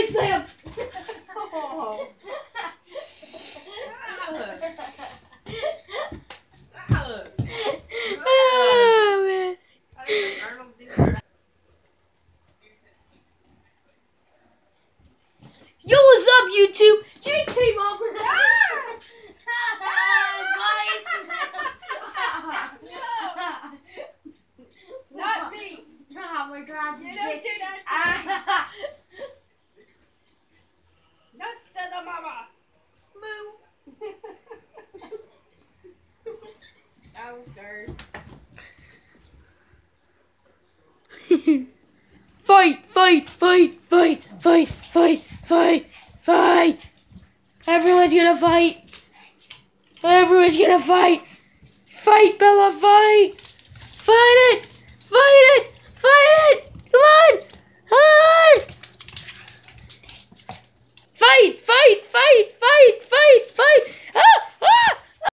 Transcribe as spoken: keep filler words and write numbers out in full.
slam! Oh. Oh, man. Yo, what's up, YouTube? Jake came over. Not me. Oh, my glasses. You don't do that to me. Not to the mama. Moo. Downstairs. Fight, fight, fight, fight, fight, fight, fight, fight. Everyone's gonna fight. Everyone's gonna fight. Fight, Bella, fight. Fight it. Fight it. Fight it. Come on. Come on. Fight, fight, fight, fight, fight, fight. Ah, ah.